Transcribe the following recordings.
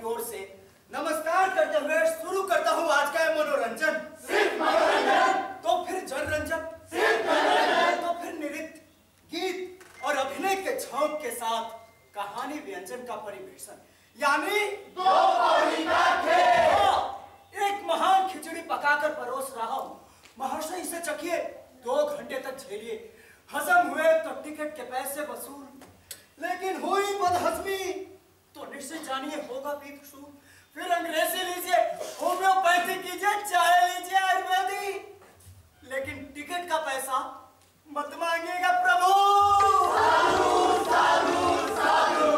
की ओर से नमस्कार करते हुए शुरू करता हूँ आज का मनोरंजन। सिर्फ मनोरंजन? तो फिर जनरंजन? सिर्फ मनोरंजन? तो फिर नृत्य, गीत और अभिनय के झोंक के साथ कहानी व्यंजन का परिवेशन, यानी दो कौड़ी का खेल। एक महान खिचड़ी पकाकर परोस रहा हूँ। महर्षि इसे चखिए, 2 घंटे तक झेलिए। हजम हुए तो टिकट के पैसे वसूल, लेकिन हुई बदहजमी तो निश्चित जानिए होगा भी वसूल। फिर अंग्रेजी लीजिए, होम्योपैथी कीजिए, चाहे लीजिए आयुर्वेदिक, लेकिन टिकट का पैसा मत मांगिएगा प्रभु। साधु साधु साधु।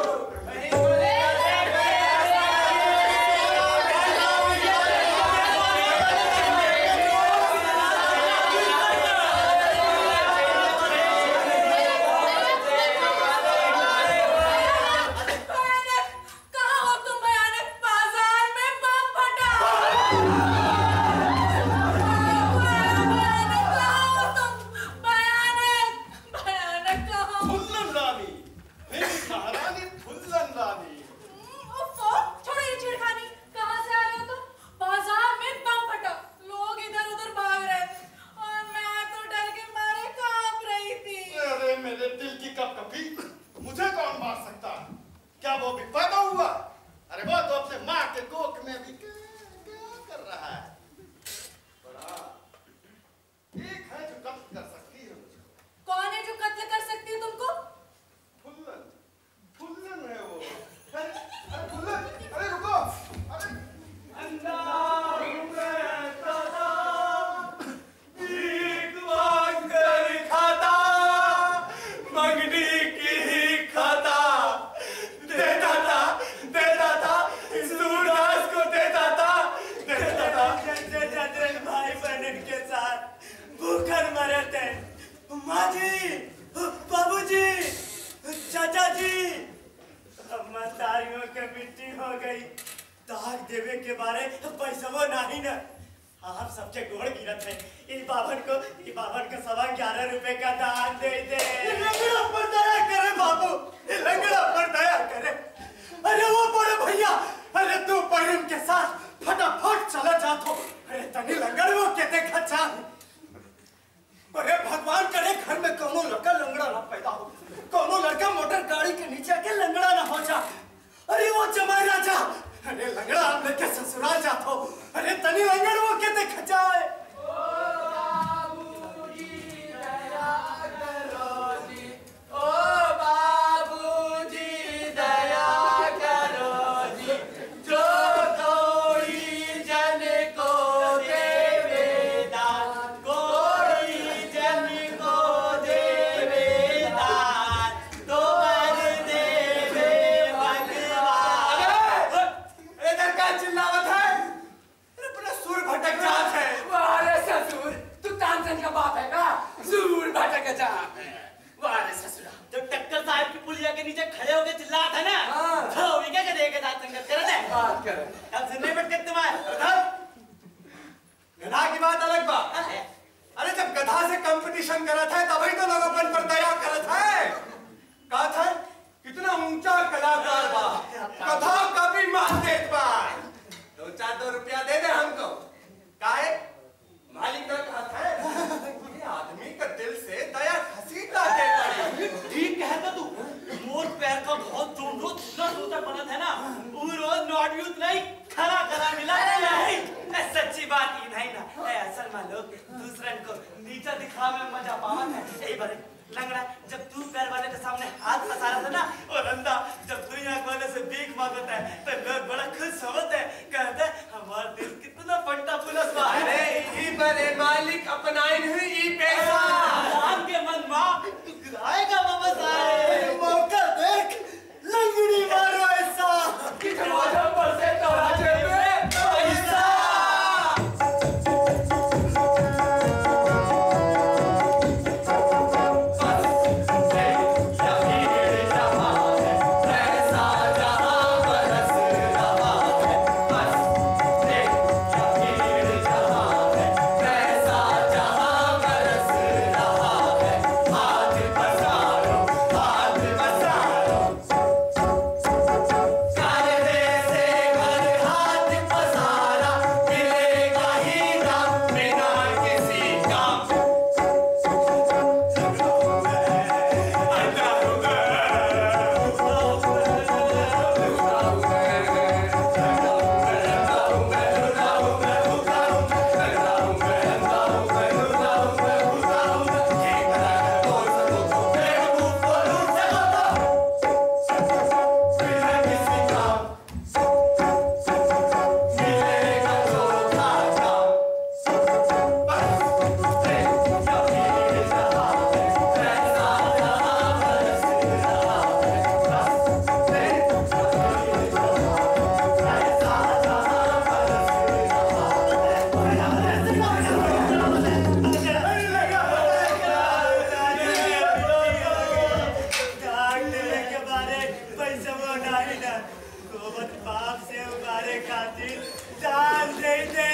राजी जान दे दे।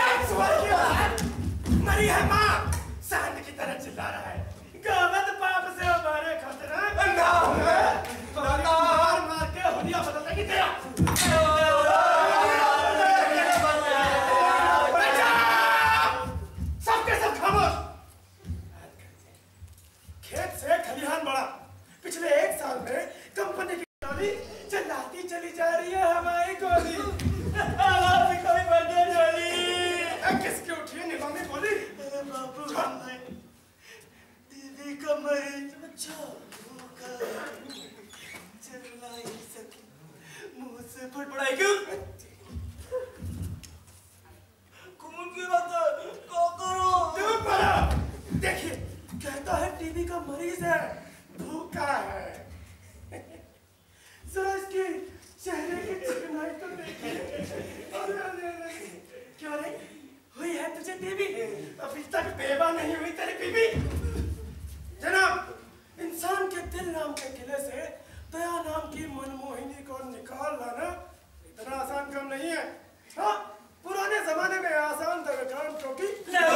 मरी है माँ, सांड की तरह चिल्ला रहा है। गावत पाप से हमारे खतरा ना मार मार के हुलिया बदल देगी तेरा। सबके सब खामोश। खेत से खलिहान बढ़ा। पिछले 1 साल में कंपनी की टोली चलाती चली जा रही है हमारी गोली। कोई बर्थडे टोली किसकी उठी है निभाने बोली? बाबू दीदी का मरीज बच्चा चला ही सके, मुंह से फटफड़ाई क्यों? कौन की बात है? क्या करो? चुप करो। देखिए कहता है टीबी का मरीज है, भूखा है। जरा इसके चेहरे की चिकनाई तो देखिए। क्यों रे, हुई है तुझे टीबी? अभी तक बेवा नहीं हुई तेरी बीबी। जनाब, इंसान के दिल नाम के किले से दया नाम की मनमोहिनी को निकाल लाना इतना आसान काम नहीं है। हाँ, पुराने जमाने में आसान था काम, क्योंकि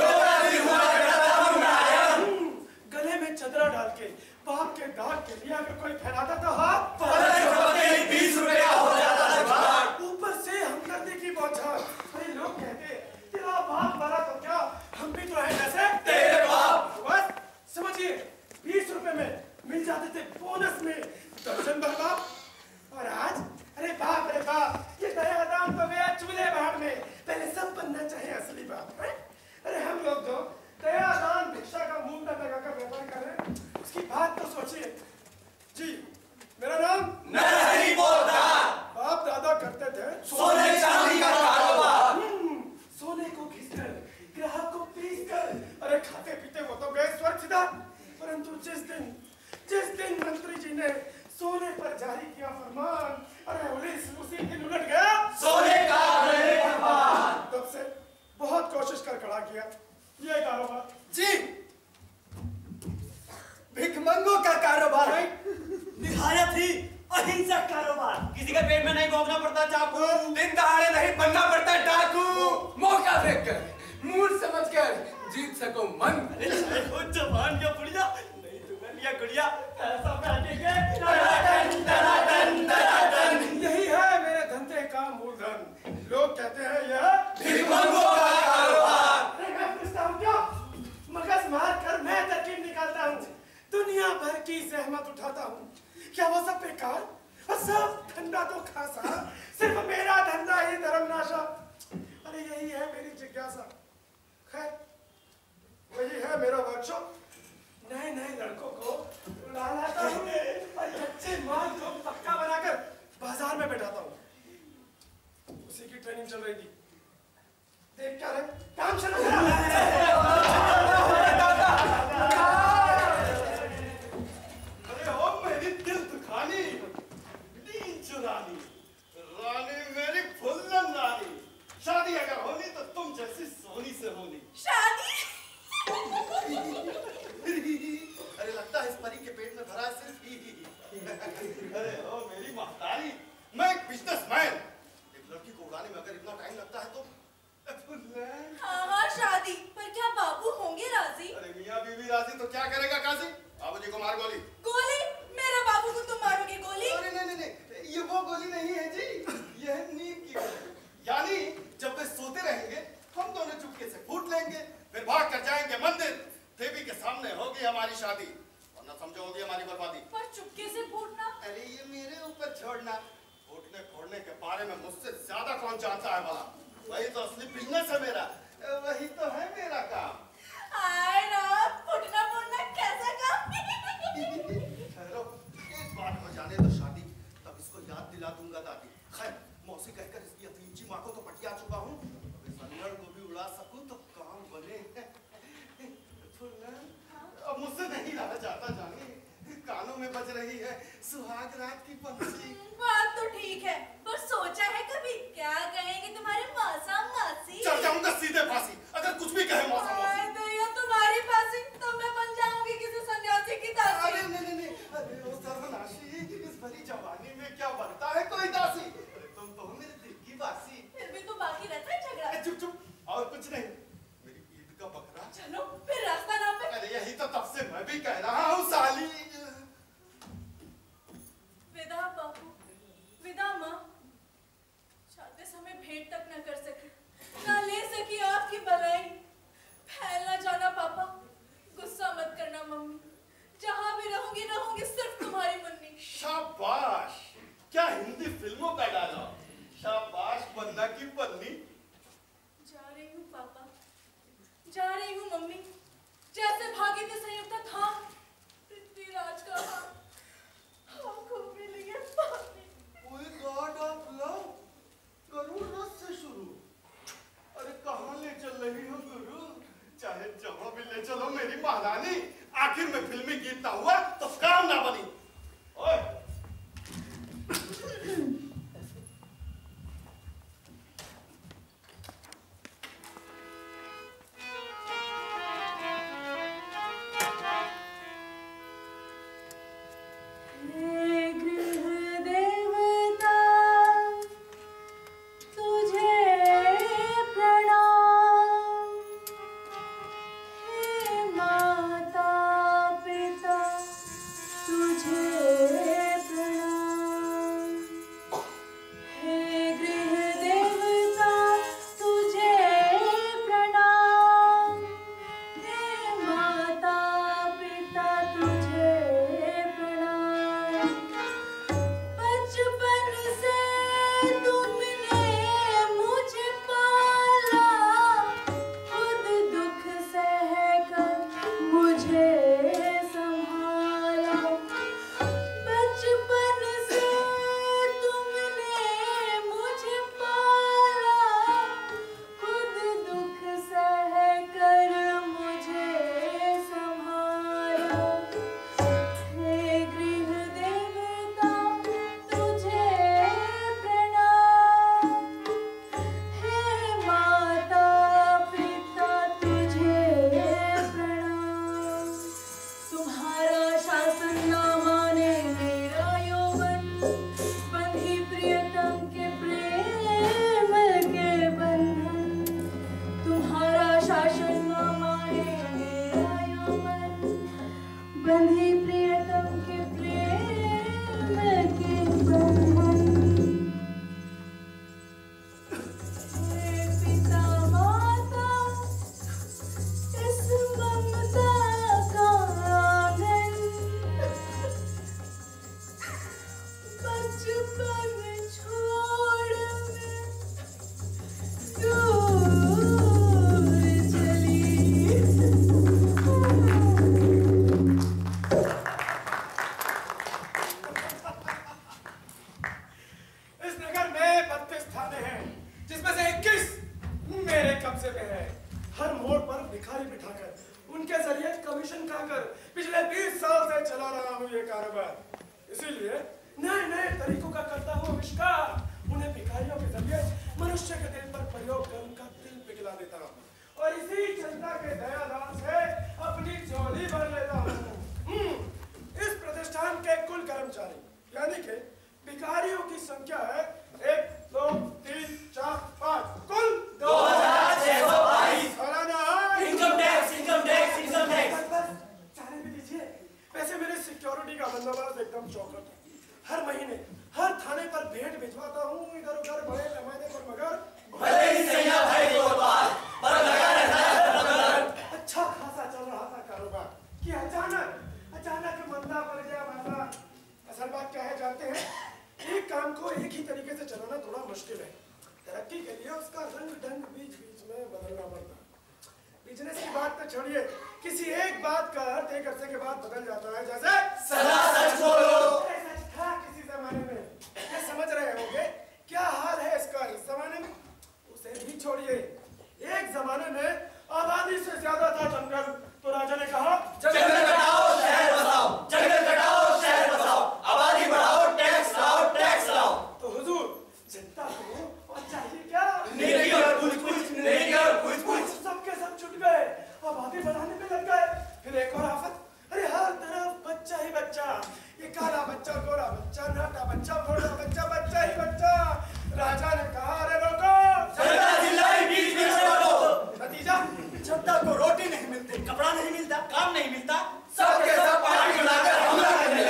गले में चदरा डाल के बाप के दाग के लिए अगर कोई फैलाता था हाथ, 20 रुपया हो जाता था। ऊपर से हमदर्दी की बौछार। अरे लोग कहते तेरा बाप मरा तो क्या, हम भी तो हैं जैसे तेरे बाप। बस समझिए, 20 रुपए में मिल जाते थे बोनस में दर्जन भर बाप। और आज अरे बाप, ये दया दाम तो गया चूल्हे भाड़ में। पहले सब बनना चाहिए असली बाप है? अरे हम लोग जो दया दान भिक्षा का मुंह न लगाकर व्यापार कर रहे हैं, उसकी बात तो सोचिए। जी, मेरा नाम नरहरि पोद्दार। बाप दादा करते थे सोने चांदी का कारोबार। सोने को घिसकर, ग्राहक को पीसकर, अरे खाते पीते वो तो गए स्वर्ग सीधा। परंतु जिस दिन मंत्री जी ने सोने पर जारी किया फरमान, अरे उसी दिन उलट गया सोने का फरमान। तब से बहुत कोशिश कर खड़ा किया ये कारोबार। जी, भिखमंगों का कारोबार है, निहायत ही अहिंसक कारोबार। किसी के पेट में नहीं भोगना पड़ता चाकू, दिन दहाड़े नहीं बनना पड़ता डाकू। मौका देखकर, मूड समझकर जीत सको मन। खुद जबान क्या पुड़िया, नहीं तुम्हें लिया गुड़िया, ऐसा बैठेंगे। यही है मेरे धंधे का मूलधन। लोग कहते हैं यह भिखमंगों का कारोबार। मैं पूछता हूँ क्या, मगज मार कर मैं तरकीब निकालता हूँ, दुनिया भर की जहमत उठाता हूँ, क्या वो सब बेकार और सब धंधा तो खासा, सिर्फ मेरा धंधा ही धर्मनाशा। अरे यही है मेरी जिज्ञासा। खैर वही है मेरा वर्कशॉप। नए नए लड़कों को उड़ा लाता हूँ और कच्चे माल को पक्का बनाकर बाजार में बैठाता हूँ। उसी की ट्रेनिंग चल रही थी। देख क्या रहे, काम शुरू अरे ओ मेरी दिल दुखानी, नींद चुरानी, रानी मेरी फुल्लन रानी। शादी अगर होनी तो तुम जैसी सोनी से होनी। शादी? अरे लगता है इस परी के पेट में भरा है सिर्फ ही। अरे ओ मेरी महतारी, मैं एक बिजनेसमैन। एक लड़की को उड़ाने में अगर इतना टाइम लगता है तो हाँ शादी, पर क्या बाबू होंगे राजी? अरे मियाँ बीवी राजी तो क्या करेगा काजी? बाबूजी को मार गोली। गोली? मेरे बाबू को तुम मारोगे गोली? अरे नहीं, ये वो गोली नहीं है जी, ये है नींद की गोली। यानी जब वे सोते रहेंगे हम दोनों चुपके से फूट लेंगे, फिर भाग कर जाएंगे मंदिर। देवी के सामने होगी हमारी शादी, वरना समझो होगी हमारी बर्बादी। पर चुपके से फूटना? अरे ये मेरे ऊपर छोड़ना। फूटने फोड़ने के बारे में मुझसे ज्यादा कौन जानता है भला? वही तो असली बिजनेस है मेरा, वही तो है मेरा काम। आए राम, फूटना फोड़ना कैसा काम? ठहरो, एक बात हो जाने तो शादी, तब इसको याद दिला दूंगा दादी। खैर मौसी कहकर इसकी अतीमची माँ को तो पटिया चुका हूँ, अब इस अनगढ़ को भी उड़ा सकूं तो काम बने। अब मुझसे नहीं रहा जाता जानी, कानों में बज रही है सुहाग रात की पंछी। बात तो ठीक है, पर सोचा है कभी क्या कहेंगे तुम्हारे मौसा मासी? चल जाऊंगा सीधे फांसी अगर कुछ भी कहे मौसा मौसी। तो ये तुम्हारी फांसी, तो मैं बन जाऊंगी किसी सन्यासी की दासी। अरे नहीं, अरे ओ सर्वनाशी, इस भरी जवानी में क्या बनता है कोई दासी? अरे तुम तो हो मेरे दिल की बासी। फिर भी पेट तक न कर सकी, न ले सकी आपकी भलाई। फैल ना जाना पापा, गुस्सा मत करना मम्मी, जहाँ भी रहूंगी रहूंगी सिर्फ तुम्हारी मुन्नी। शाबाश, क्या हिंदी फिल्मों का डायलॉग। शाबाश बन्ना की पन्नी। जा रही हूँ पापा, जा रही हूँ मम्मी, जैसे भागी थे संयुक्ता था पृथ्वीराज का हाथ आंखों में लिए पानी। ओए गॉड ऑफ लव, गरुड़ रथ से शुरू। अरे कहाँ ले चल रही हो गुरु? चाहे जहाँ भी ले चलो मेरी महारानी, आखिर में फिल्मी गीत ना हुआ तो काम ना बनी। ओए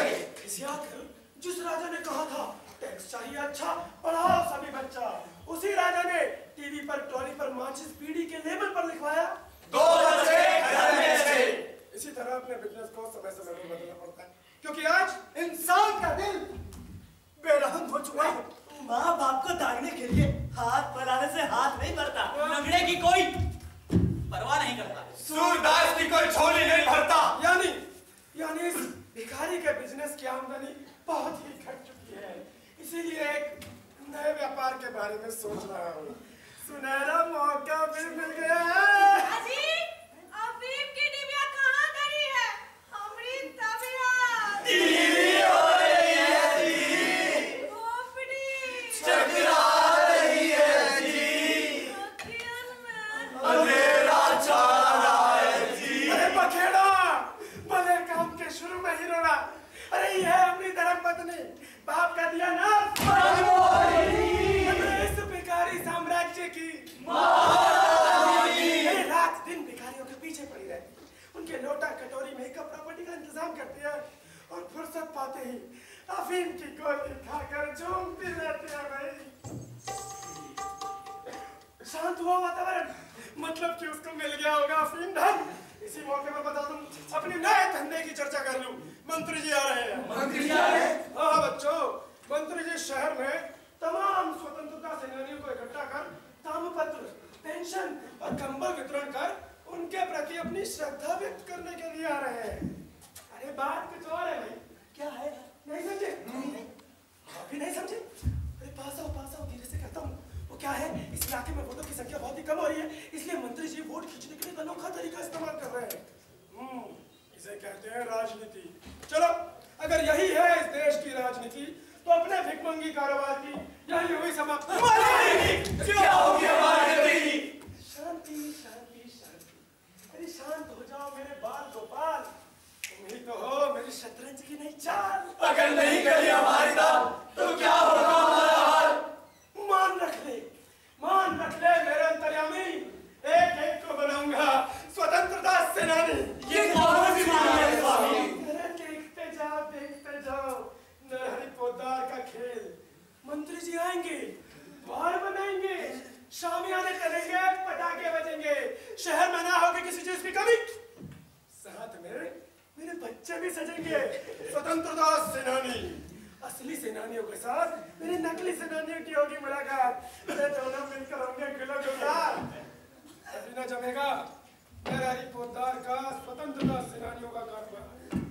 जिस राजा ने कहा था टैक्स चाहिए अच्छा, पढ़ाओ सभी बच्चा, उसी राजा ने टीवी पर ट्रॉली पर माचिस बीड़ी के लेबल पर लिखवाया 2 बजे घर में से। इसी तरह अपने बिजनेस को समय समय पर बदलना पड़ता है, क्योंकि आज इंसान का दिल बेरहम हो चुका है। माँ बाप को दागने के लिए हाथ फैलाने से हाथ नहीं भरता, लंगड़े की कोई परवाह नहीं करता, सूरदास की कोई झोली नहीं भरता। यानी इस भिखारी के बिजनेस की आमदनी बहुत ही घट चुकी है, इसीलिए एक नए व्यापार के बारे में सोच रहा हूँ। सुनहरा मौका भी मिल गया है। अजी, अफीम की डिबिया कहाँ धरी है? हमारी तबीयत टीवी हो रही है जी, खोपड़ी चकरा रही है जी, अखियन में अंधेरा छा रहा है जी। अरे बखेड़ा, भले काम के शुरू में ही रोना। अरे ये है अपनी धर्मपत्नी, बाप का दिया नाम इस भिखारी साम्राज्य की रात दिन भिखारियों के पीछे पड़ी रहती, उनके लोटा कटोरी में कपड़ा पट्टी का इंतजाम करती है और फुर्सत पाते ही अफीम की गोली खाकर झूमती रहती है। भाई शांत हुआ वातावरण, मतलब कि उसको मिल गया होगा अफीम धन। इसी मौके पर बता दूं, अपने नए धंधे की चर्चा कर लूं। मंत्री जी आ रहे हैं। मंत्री जी आ रहे हैं? हाँ बच्चों, मंत्री जी शहर में तमाम स्वतंत्रता सेनानियों को इकट्ठा कर ताम्रपत्र, पेंशन और कंबल वितरण कर उनके प्रति अपनी श्रद्धा व्यक्त करने के लिए आ रहे हैं। अरे बात कुछ और है भाई। क्या है? नहीं समझे? आप भी नहीं समझे? अरे पास आओ, धीरे से कहता हूँ। वो क्या है, इस इलाके में वोटों की संख्या बहुत ही कम हो रही है, इसलिए मंत्री जी वोट खींचने के लिए एक अनोखा तरीका इस्तेमाल कर रहे हैं। इसे कहते हैं राजनीति। चलो, अगर यही है इस देश की राजनीति, तो अपने भिखमंगी कारोबार की यही हुई समाप्ति। क्या हो गया हमारे? शांति शांति शांति। अरे शांत हो जाओ मेरे बाल गोपाल, तुम ही तो हो मेरी शतरंज की नई चाल। अगर नहीं करी हमारी दाल तो क्या होगा हमारा हाल? मान रख ले मेरे अंतर्यामी, एक एक को बनाऊंगा स्वतंत्रता सेनानी। ये कौन सी बात है स्वामी? देखते जाओ नरहरि पोद्दार का खेल। मंत्री जी आएंगे, द्वार बनाएंगे, शामियाने चलेंगे, पटाखे बजेंगे, शहर में ना होगी किसी चीज की कमी। साथ में मेरे बच्चे भी सजेंगे, स्वतंत्रता सेनानी। असली सेनानियों के साथ मेरे नकली सेनानियों की होगी मुलाकात। दोनों मिलकर होंगे गुलो गुलजार। अभी न जमेगा नरहरि पोद्दार का स्वतंत्रता सेनानियों का कारोबार।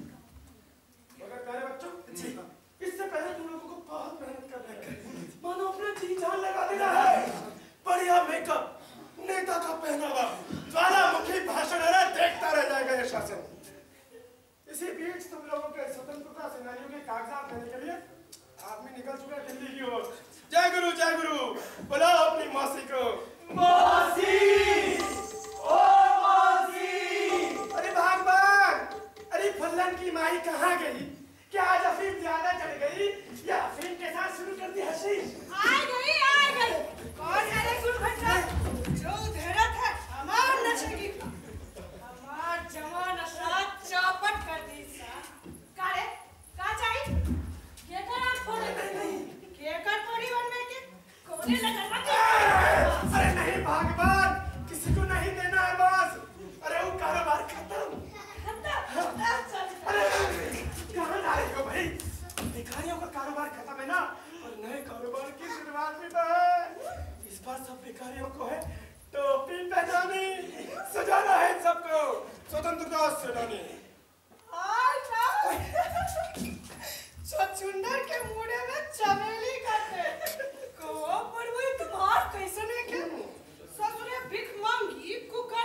मगर प्यारे बच्चों, इससे पहले तुम लोगों को बहुत मेहनत करना है, मानो अपना जी जान लगा देना है। बढ़िया मेकअप, नेता का पहनावा, ज्वालामुखी भाषण, अरे देखता रह जाएगा ये शासन। इसी बीच तुम लोगों के स्वतंत्रता सेनानियों के कागजात लेने के लिए आदमी निकल चुका है दिल्ली की ओर। जय गुरु, बुलाओ अपनी मौसी को। मौसी, ओ मौसी। अरे भाग, अरे फल्लन की माई कहाँ गई? क्या आज अफीम ज्यादा चढ़ गई या अफीम के साथ शुरू कर दी हशीश? आ गई। कौन है रे गुलभट्टा? जो धैर्य है हमार नशे की, हमार जवान नशा चौपट कर दी सा। का रे? का चाहिए? के कर आप फोड़े? के कर फोड़ी बन में के? कोने लगा मत। अरे नहीं भागवान, किसी को नहीं देना है बस। अरे वो कारोबार खत्म। अरे कहाँ जा रही हो भाई? भिखारियों का कारोबार खत्म है ना, और नए कारोबार की शुरुआत भी तो है। इस बार सब भिखारियों को है टोपी पहनानी, सजाना है सबको स्वतंत्रता सेनानी। छछुंदर के मुड़े में चमेली काटे को पर वो तुम्हार कैसे ने के ससुरे भिख मांगी कुका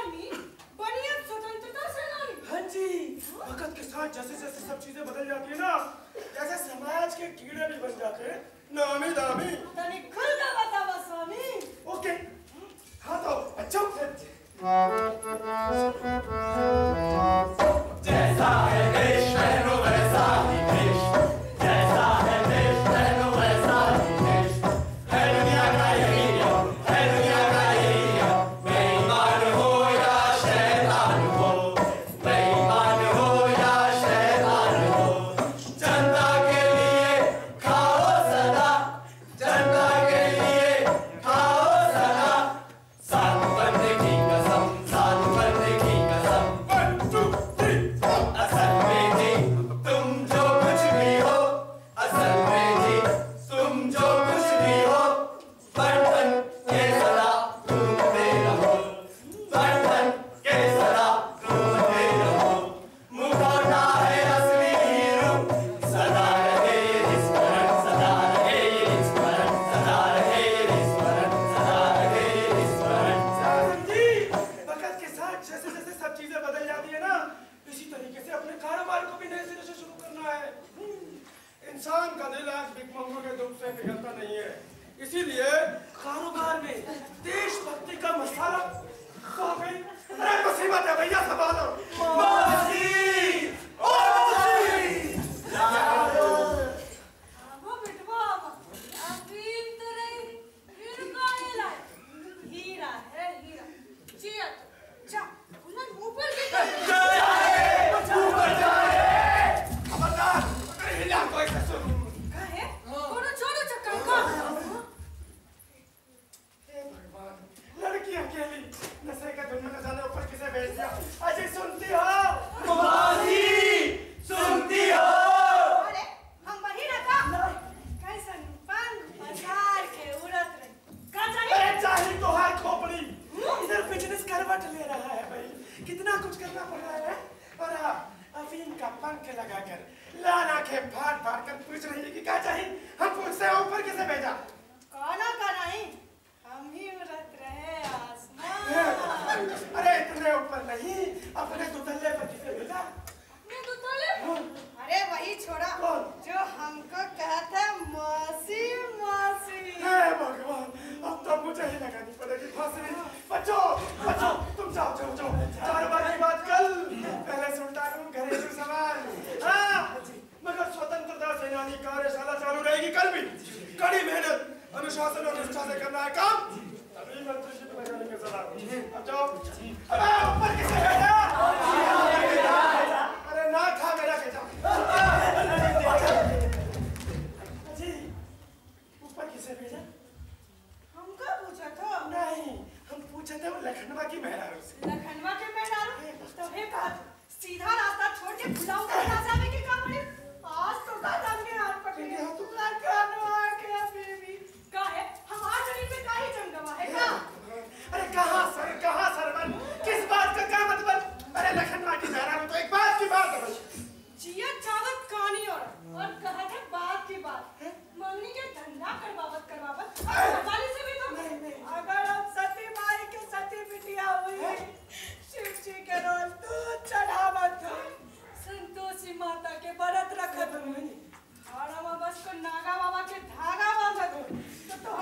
किसे भेजा? काना का नहीं, हम ही उड़त रहे आसमान। अरे इतने ऊपर नहीं, अपने दुतल्ले पर किसे भेजा? अपने दुतल्ले? अरे वही छोड़ा जो हमको कहता मौसी मौसी। हे भगवान, अब तो मुझे ही लगानी पड़ेगी फांसी। बच्चों बच्चों तुम जाओ जाओ जाओ, 4 बार की बात कल। पहले सुल्तान हूँ घरेलू सवाल। हाँ मगर स्वतंत्रता सेनानी कार्यशाला चालू रहेगी कल भी। कड़ी मेहनत अनुशासन और निष्ठा से करना है काम, तभी मंत्री जी तुम्हें जाने का सलाह। अब जाओ। अबे ऊपर किसे भेजा? अरे ना खा मेरा भेजा। जी ऊपर किसे भेजा? हमको पूछा था? नहीं, हम पूछे थे वो लखनवा की मेहरारू से। लखनवा के मेहरारू? तो हे कहा सीधा रास्ता छोड़ के भुलाऊ का रास्ता में क्या पड़े? आज तो दादा के हाथ पकड़ लिया तू। लखनवा के बेबी का है? हम आज नहीं पे काहे जंगवा है का? अरे कहाँ सरवन, किस बात का क्या मतलब? अरे लखनवा की मेहरारू तो एक बात की बात है बस। जिया चावत कहानी और कहा था बात की बात। मंगनी के धंधा करवावत वाली से भी तो नहीं। अगर हम सती माई के सती बिटिया हुई, शिव जी के रोज दूध चढ़ावत, संतोषी माता के व्रत रखत, और हम बस को नागा बाबा के धागा बांधत तो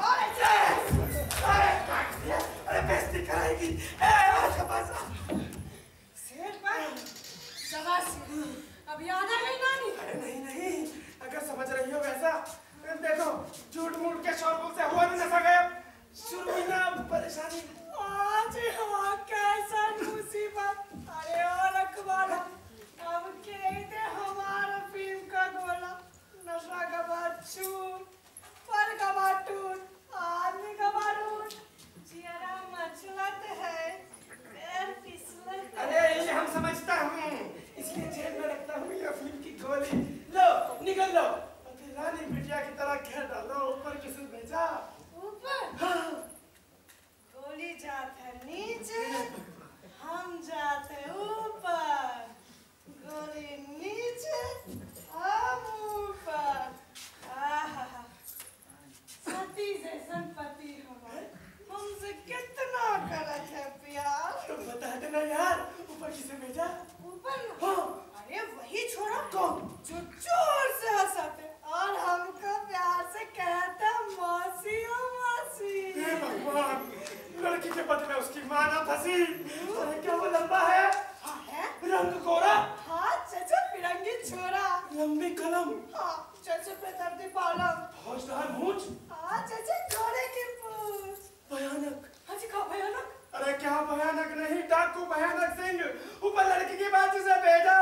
अरे बेइज्जती कराएगी। आज का पास शेर पर शाबाशी। अब याद आ गई नानी? अरे नहीं, अगर समझ रही हो वैसा देखो, झूठ मूठ के शौकों से हुआ नहीं नशा गया, शुरू हुई ना परेशानी। आज हाँ कैसा मुसीबत। अरे और अखबार अब कहते हमारा फिल्म का गोला, नशा का बात छूट, पर का बात टूट, आदमी का बात उठ, जियरा मचलत है, पैर फिसलत है। अरे ये हम समझता हूँ, इसलिए जेब में रखता हूँ ये फिल्म की गोली। लो निकल लो, रानी बिटिया की तरह घेर डालो। ऊपर किसे भेजा? ऊपर? हाँ। गोली जाते नीचे, हम जाते ऊपर। गोली नीचे, हम ऊपर। आहा, सती जैसन पति हमारे हमसे कितना करत है प्यार। तो बता देना यार, ऊपर किसे भेजा? ऊपर ना? हाँ। अरे वही छोड़ा कौन? जो जोर से हंसते और हमको प्यार से कहता मौसी ओ मौसी। हे भगवान, लड़की के बदले उसकी माँ ना फंसी। अरे क्या वो लंबा है? हाँ है? रंग गोरा? हाँ चाचा फिरंगी छोरा। लंबी कलम? हाँ चाचा पे दर्दी पालम। फौजदार मूंछ? हाँ चाचा घोड़े की पूंछ। भयानक। हाँ जी क्या भयानक? अरे क्या भयानक नहीं, डाकू भयानक सिंह ऊपर लड़की की बात से भेजा।